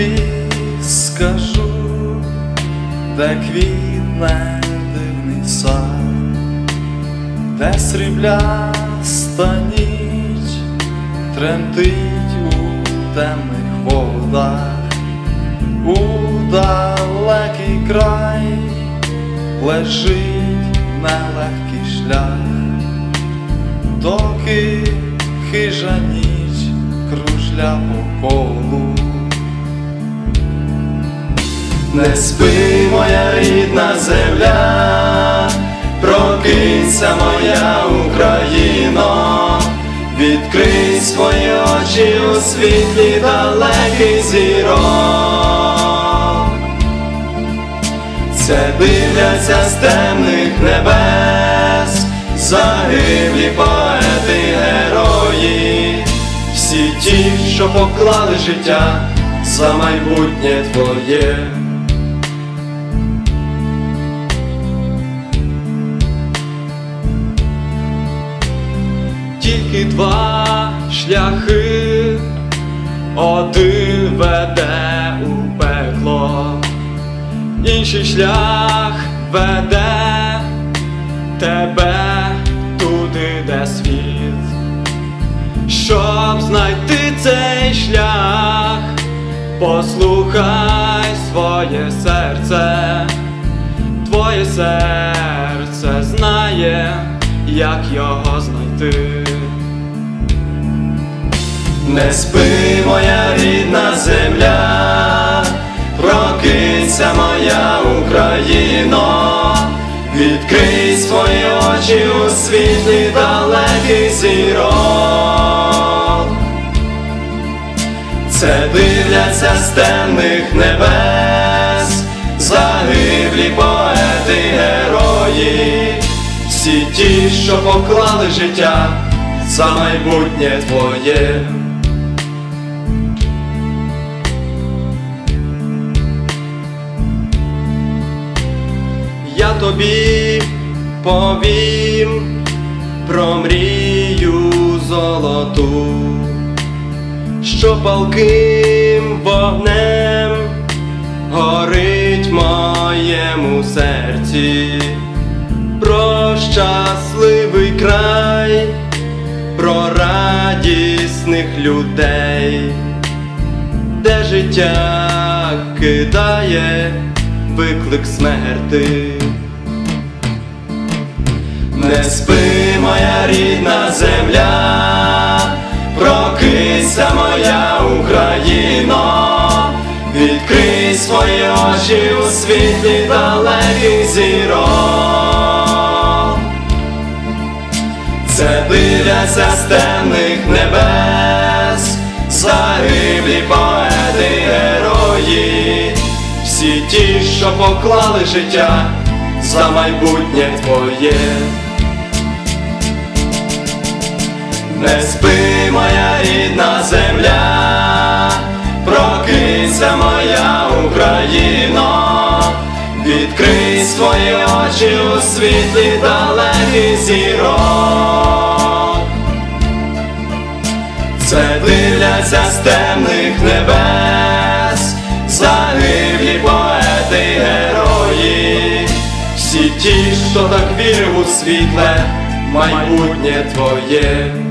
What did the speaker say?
тобі скажу, де квітне дивний сад, де срібляста ніч тремтить у темних водах, у далекий край лежить нелегкий шлях, доки хижа ніч кружля по колу. Не спи, моя рідна земля, прокинься, моя Україно, відкрий свої очі у світлі далеких зірок. Це дивляться з темних небес загиблі поети, герої, всі ті, що поклали життя за майбутнє твоє. Тільки два шляхи, один веде у пекло, інший шлях веде тебе туди, де світ. Щоб знайти цей шлях, послухай своє серце. Твоє серце знає, як його знайти. Не спи, моя рідна земля, прокинься, моя Україно, відкрий свої очі у світлі далеких зірок. Це дивляться з темних небес загиблі поети, герої, всі ті, що поклали життя за майбутнє твоє. Я тобі повім про мрію золоту, що палким вогнем горить в моєму серці. Про щасливий край, про радісних людей, де життя кидає виклик смерти. Не спи, моя рідна земля, прокинься, моя Україно, відкрий свої очі у світлі далеких зірок. Це дивляться з темних небес загиблі поети, герої, всі ті, що поклали життя за майбутнє твоє. Не спи, моя рідна земля, прокинься, моя Україно, відкрий свої очі у світлі далеких зірок. Це дивляться з темних небес загиблі поети, герої, всі ті, хто так вірив у світле майбутнє твоє.